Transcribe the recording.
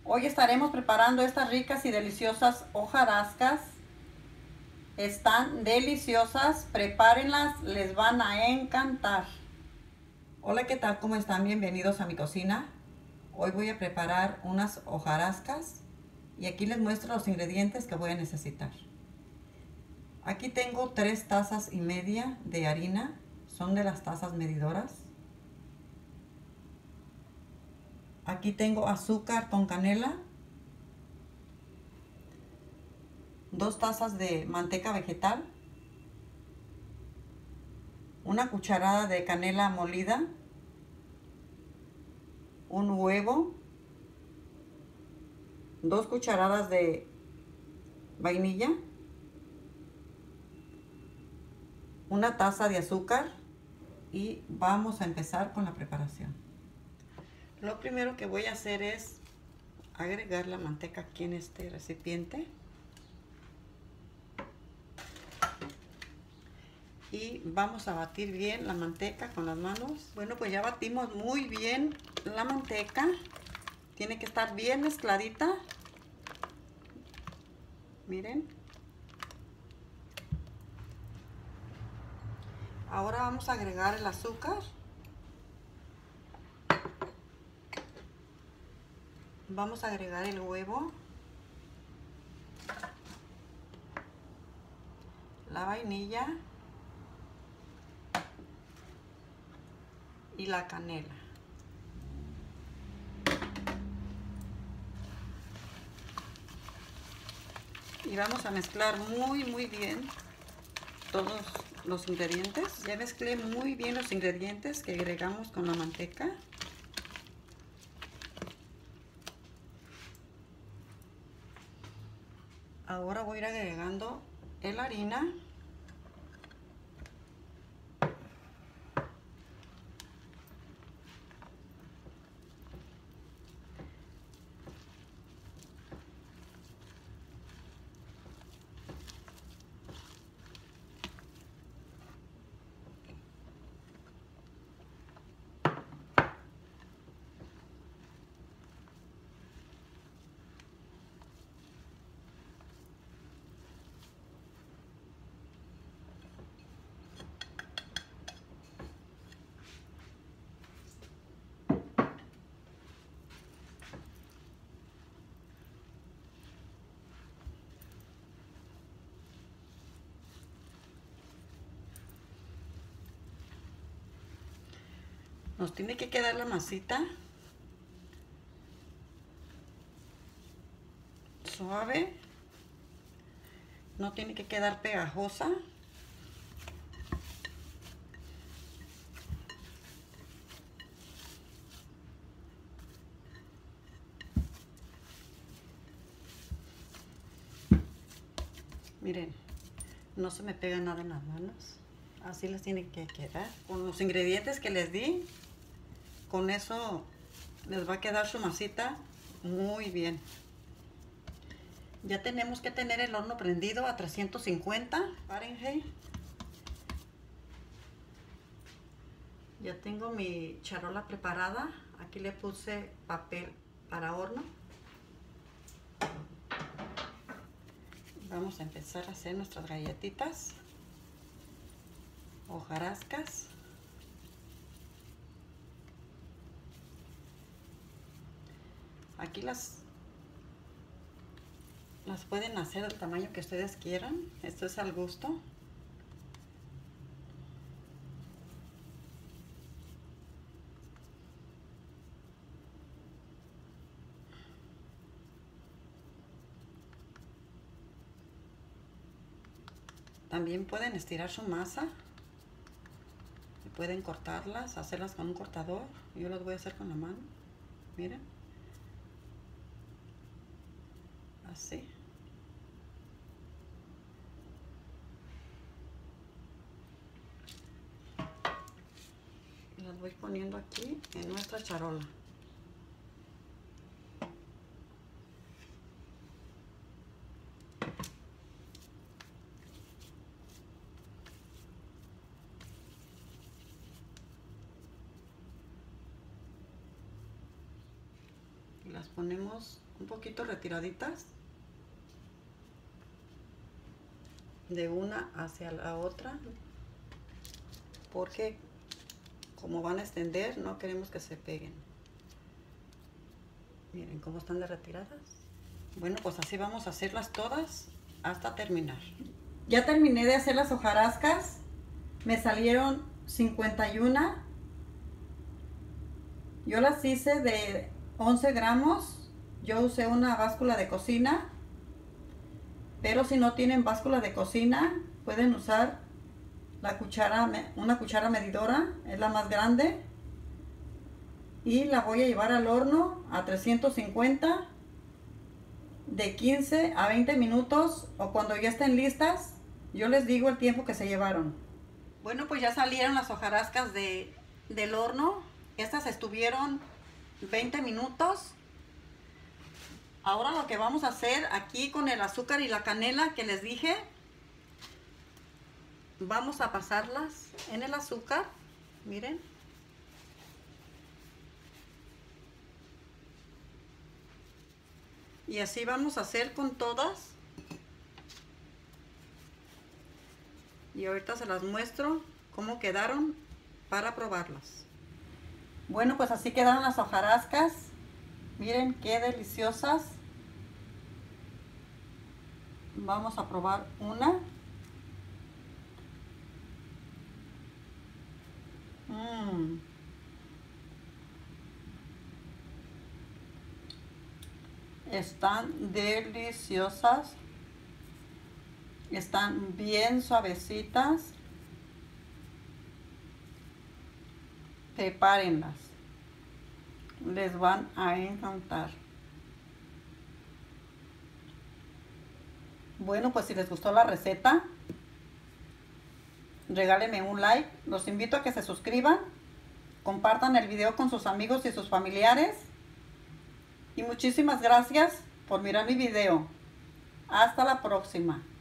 Hoy estaremos preparando estas ricas y deliciosas hojarascas. Están deliciosas, prepárenlas, les van a encantar. Hola, ¿qué tal? ¿Cómo están? Bienvenidos a mi cocina. Hoy voy a preparar unas hojarascas y aquí les muestro los ingredientes que voy a necesitar. Aquí tengo 3 tazas y media de harina, son de las tazas medidoras. Aquí tengo azúcar con canela, 2 tazas de manteca vegetal, una cucharada de canela molida, un huevo, 2 cucharadas de vainilla, una taza de azúcar y vamos a empezar con la preparación. Lo primero que voy a hacer es agregar la manteca aquí en este recipiente y vamos a batir bien la manteca con las manos. Bueno, pues ya batimos muy bien la manteca, tiene que estar bien mezcladita, miren. Ahora vamos a agregar el azúcar. Vamos a agregar el huevo, la vainilla y la canela. Y vamos a mezclar muy bien todos los ingredientes. Ya mezclé muy bien los ingredientes que agregamos con la manteca. Ahora voy a ir agregando la harina. Nos tiene que quedar la masita suave, no tiene que quedar pegajosa. Miren, no se me pega nada en las manos. Así les tienen que quedar. Con los ingredientes que les di, con eso les va a quedar su masita muy bien. Ya tenemos que tener el horno prendido a 350 Fahrenheit. Ya tengo mi charola preparada. Aquí le puse papel para horno. Vamos a empezar a hacer nuestras galletitas, hojarascas. Aquí las pueden hacer del tamaño que ustedes quieran. Esto es al gusto. También pueden estirar su masa y pueden cortarlas, hacerlas con un cortador. Yo las voy a hacer con la mano. Miren. Así. Y las voy poniendo aquí en nuestra charola. Y las ponemos un poquito retiraditas de una hacia la otra, porque como van a extender no queremos que se peguen. Miren cómo están de retiradas. Bueno, pues así vamos a hacerlas todas hasta terminar. Ya terminé de hacer las hojarascas. Me salieron 51. Yo las hice de 11 gramos. Yo usé una báscula de cocina. Pero si no tienen báscula de cocina, pueden usar la cuchara, una cuchara medidora. Es la más grande. Y la voy a llevar al horno a 350 de 15 a 20 minutos, o cuando ya estén listas, yo les digo el tiempo que se llevaron. Bueno, pues ya salieron las hojarascas del horno. Estas estuvieron 20 minutos. Ahora lo que vamos a hacer aquí con el azúcar y la canela que les dije, vamos a pasarlas en el azúcar. Miren. Y así vamos a hacer con todas. Y ahorita se las muestro cómo quedaron para probarlas. Bueno, pues así quedaron las hojarascas. Miren qué deliciosas. Vamos a probar una. Están deliciosas. Están bien suavecitas. Prepárenlas. Les van a encantar. Bueno, pues si les gustó la receta, regálenme un like. Los invito a que se suscriban. Compartan el video con sus amigos y sus familiares. Y muchísimas gracias por mirar mi video. Hasta la próxima.